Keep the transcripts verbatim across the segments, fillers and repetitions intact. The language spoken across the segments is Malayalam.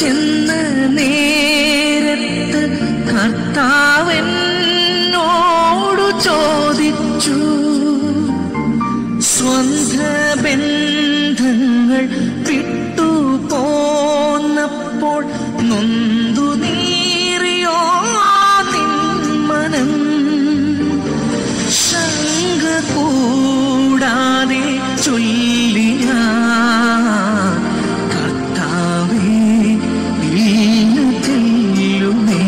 ചെന്ന നേരത്ത് കർത്താവെന്നോടു ചോദിച്ചു, സ്വന്ത ബന്ധങ്ങൾ വിട്ടു പോന്നപ്പോൾ നൊന്തു നീറിയോ നിൻ മനം? ശങ്ക കൂടാതെ ചൊല്ലി ഞാൻ, കർത്താവേ ഇന്നു ചെല്ലുമേ.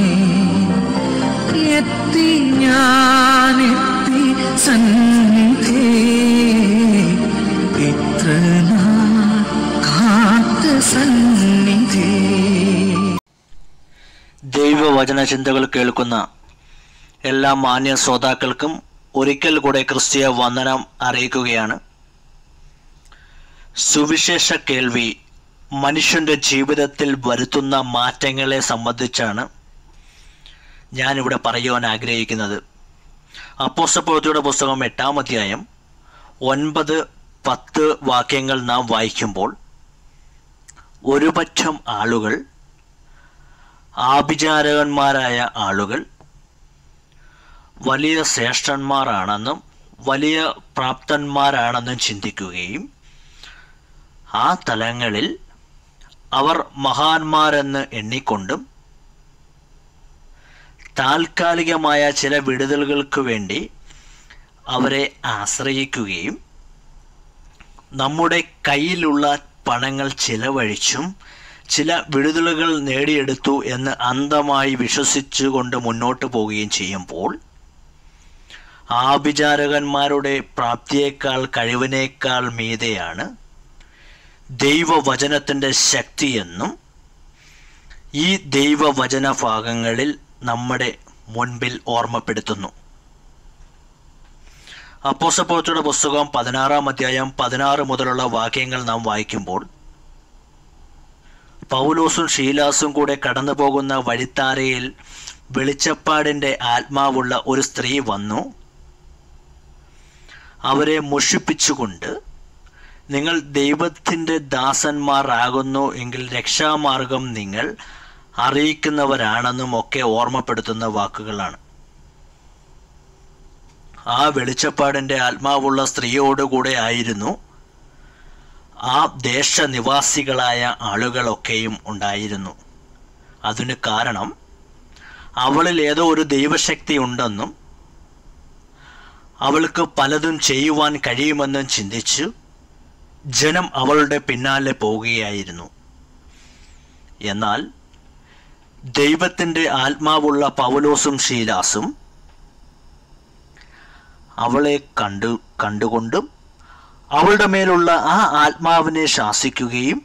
എത്തി ഞാനെത്തി സന്നിധേ, ഇത്ര നാൾ കാത്ത സന്നിധേ. ദൈവവചന ചിന്തകൾ കേൾക്കുന്ന എല്ലാ മാന്യ ശ്രോതാക്കൾക്കും ഒരിക്കൽ കൂടെ ക്രിസ്തീയ വന്ദനം അറിയിക്കുകയാണ്. സുവിശേഷ കേൾവി മനുഷ്യന്റെ ജീവിതത്തിൽ വരുത്തുന്ന മാറ്റങ്ങളെ സംബന്ധിച്ചാണ് ഞാനിവിടെ പറയുവാൻ ആഗ്രഹിക്കുന്നത്. അപ്പോസ്തലപ്രവൃത്തിയുടെ പുസ്തകം എട്ടാം അധ്യായം ഒൻപത് പത്ത് വാക്യങ്ങൾ നാം വായിക്കുമ്പോൾ, ഒരുപറ്റം ആളുകൾ, ആഭിചാരകന്മാരായ ആളുകൾ വലിയ ശ്രേഷ്ഠന്മാരാണെന്നും വലിയ പ്രാപ്തന്മാരാണെന്നും ചിന്തിക്കുകയും ആ തലങ്ങളിൽ അവർ മഹാന്മാരെന്ന് എണ്ണിക്കൊണ്ടും താൽക്കാലികമായ ചില വിടുതലുകൾക്ക് വേണ്ടി അവരെ ആശ്രയിക്കുകയും നമ്മുടെ കയ്യിലുള്ള പണങ്ങൾ ചിലവഴിച്ചും ചില വിടുതലുകൾ നേടിയെടുത്തു എന്ന് അന്ധമായി വിശ്വസിച്ചുകൊണ്ട് മുന്നോട്ട് പോവുകയും ചെയ്യുമ്പോൾ, ആഭിചാരകന്മാരുടെ പ്രാപ്തിയേക്കാൾ കഴിവിനേക്കാൾ മീതെയാണ് ദൈവവചനത്തിൻ്റെ ശക്തിയെന്നും ഈ ദൈവവചന ഭാഗങ്ങളിൽ നമ്മുടെ മുൻപിൽ ഓർമ്മപ്പെടുത്തുന്നു. അപ്പോസ്തലപ്രവൃത്തിയുടെ പുസ്തകം പതിനാറാം അധ്യായം പതിനാറ് മുതലുള്ള വാക്യങ്ങൾ നാം വായിക്കുമ്പോൾ, പൗലോസും ശീലാസും കൂടെ കടന്നു പോകുന്ന വഴിത്താരയിൽ വെളിച്ചപ്പാടിൻ്റെ ആത്മാവുള്ള ഒരു സ്ത്രീ വന്നു അവരെ മുഷിപ്പിച്ചുകൊണ്ട്, നിങ്ങൾ ദൈവത്തിൻ്റെ ദാസന്മാർ ആകുന്നു എങ്കിൽ രക്ഷാമാർഗം നിങ്ങൾ അറിയിക്കുന്നവരാണെന്നും ഒക്കെ ഓർമ്മപ്പെടുത്തുന്ന വാക്കുകളാണ്. ആ വെളിച്ചപ്പാടിൻ്റെ ആത്മാവുള്ള സ്ത്രീയോടുകൂടെ ആയിരുന്നു ആ ദേശനിവാസികളായ ആളുകളൊക്കെയും ഉണ്ടായിരുന്നു. അതിന് കാരണം അവളിൽ ഏതോ ഒരു ദൈവശക്തി ഉണ്ടെന്നും അവൾക്ക് പലതും ചെയ്യുവാൻ കഴിയുമെന്നും ചിന്തിച്ചു ജനം അവളുടെ പിന്നാലെ പോവുകയായിരുന്നു. എന്നാൽ ദൈവത്തിൻ്റെ ആത്മാവുള്ള പൗലോസും ശീലാസും അവളെ കണ്ടു കണ്ടുകൊണ്ടും അവളുടെ മേലുള്ള ആ ആത്മാവിനെ ശാസിക്കുകയും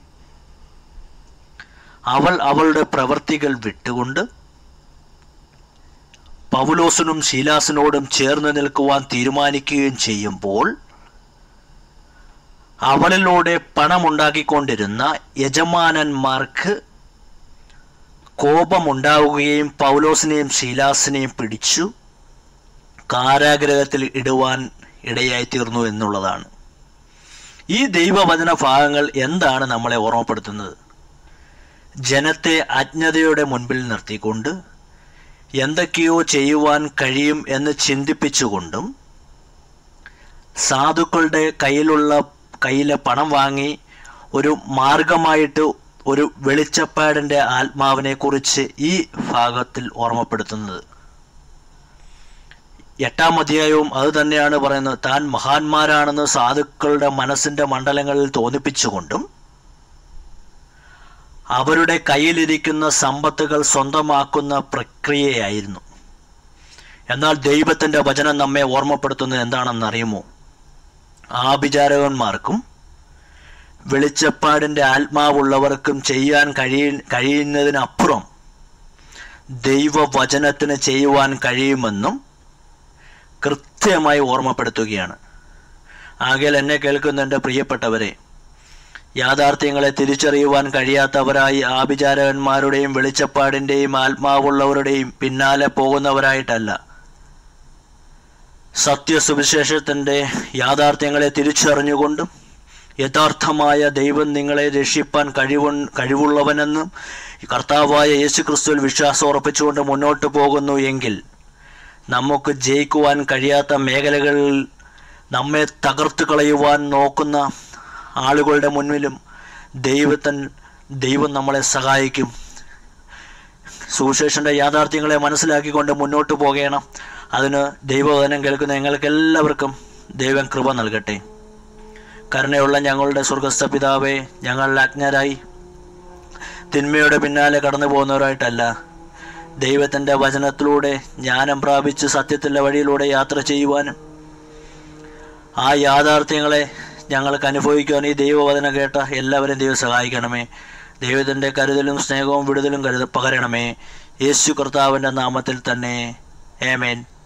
അവൾ അവളുടെ പ്രവൃത്തികൾ വിട്ടുകൊണ്ട് പൗലോസിനും ശീലാസിനോടും ചേർന്ന് നിൽക്കുവാൻ തീരുമാനിക്കുകയും ചെയ്യുമ്പോൾ, അവളിലൂടെ പണമുണ്ടാക്കിക്കൊണ്ടിരുന്ന യജമാനന്മാർക്ക് കോപമുണ്ടാവുകയും പൗലോസിനെയും ശീലാസിനെയും പിടിച്ചു കാരാഗ്രഹത്തിൽ ഇടുവാൻ ഇടയായിത്തീർന്നു എന്നുള്ളതാണ്. ഈ ദൈവവചന ഭാഗങ്ങൾ എന്താണ് നമ്മളെ ഓർമ്മപ്പെടുത്തുന്നത്? ജനത്തെ അജ്ഞതയുടെ മുൻപിൽ നിർത്തിക്കൊണ്ട് എന്തൊക്കെയോ ചെയ്യുവാൻ കഴിയും എന്ന് ചിന്തിപ്പിച്ചുകൊണ്ടും സാധുക്കളുടെ കയ്യിലുള്ള കയ്യിലെ പണം വാങ്ങി ഒരു മാർഗമായിട്ട് ഒരു വെളിച്ചപ്പാടിൻ്റെ ആത്മാവിനെ കുറിച്ച് ഈ ഭാഗത്തിൽ ഓർമ്മപ്പെടുത്തുന്നത്. എട്ടാം അധ്യായവും അത് തന്നെയാണ് പറയുന്നത്. താൻ മഹാന്മാരാണെന്ന് സാധുക്കളുടെ മനസ്സിൻ്റെ മണ്ഡലങ്ങളിൽ തോന്നിപ്പിച്ചുകൊണ്ടും അവരുടെ കയ്യിലിരിക്കുന്ന സമ്പത്തുകൾ സ്വന്തമാക്കുന്ന പ്രക്രിയയായിരുന്നു. എന്നാൽ ദൈവത്തിൻ്റെ വചനം നമ്മെ ഓർമ്മപ്പെടുത്തുന്നത് എന്താണെന്നറിയുമോ? ആഭിചാരകന്മാർക്കും വെളിച്ചപ്പാടിൻ്റെ ആത്മാവുള്ളവർക്കും ചെയ്യാൻ കഴിയ കഴിയുന്നതിനപ്പുറം ദൈവവചനത്തിന് ചെയ്യുവാൻ കഴിയുമെന്നും കൃത്യമായി ഓർമ്മപ്പെടുത്തുകയാണ്. ആകയാൽ എന്നെ കേൾക്കുന്ന എൻ്റെ പ്രിയപ്പെട്ടവരെ, യാഥാർത്ഥ്യങ്ങളെ തിരിച്ചറിയുവാൻ കഴിയാത്തവരായി ആഭിചാരകന്മാരുടെയും വെളിച്ചപ്പാടിൻ്റെയും ആത്മാവുള്ളവരുടെയും പിന്നാലെ പോകുന്നവരായിട്ടല്ല, സത്യസുവിശേഷത്തിൻ്റെ യാഥാർത്ഥ്യങ്ങളെ തിരിച്ചറിഞ്ഞുകൊണ്ടും യഥാർത്ഥമായ ദൈവം നിങ്ങളെ രക്ഷിപ്പാൻ കഴിവു കഴിവുള്ളവനെന്നും കർത്താവായ യേശു ക്രിസ്തുവിൽ വിശ്വാസം ഉറപ്പിച്ചുകൊണ്ട് മുന്നോട്ട് പോകുന്നു എങ്കിൽ നമുക്ക് ജയിക്കുവാൻ കഴിയാത്ത മേഖലകളിൽ നമ്മെ തകർത്ത് കളയുവാൻ നോക്കുന്ന ആളുകളുടെ മുന്നിലും ദൈവത്തൻ ദൈവം നമ്മളെ സഹായിക്കും. സുവിശേഷൻ്റെ യാഥാർത്ഥ്യങ്ങളെ മനസ്സിലാക്കിക്കൊണ്ട് മുന്നോട്ട് പോകണം. അതിന് ദൈവവചനം കേൾക്കുന്ന ഞങ്ങൾക്കെല്ലാവർക്കും ദൈവം കൃപ നൽകട്ടെ. കരുണയുള്ള ഞങ്ങളുടെ സ്വർഗസ്ഥ പിതാവേ, ഞങ്ങൾ അജ്ഞരായി തിന്മയുടെ പിന്നാലെ കടന്നു പോകുന്നവരായിട്ടല്ല, ദൈവത്തിൻ്റെ വചനത്തിലൂടെ ജ്ഞാനം പ്രാപിച്ച് സത്യത്തിൻ്റെ വഴിയിലൂടെ യാത്ര ചെയ്യുവാനും ആ യാഥാർത്ഥ്യങ്ങളെ ഞങ്ങൾക്ക് അനുഭവിക്കുവാൻ ഈ ദൈവവചനം കേട്ട എല്ലാവരെയും ദൈവം സഹായിക്കണമേ. ദൈവത്തിൻ്റെ കരുതലും സ്നേഹവും വിടുതലും കരുത പകരണമേ. യേശു കർത്താവിൻ്റെ നാമത്തിൽ തന്നെ. ആമേൻ.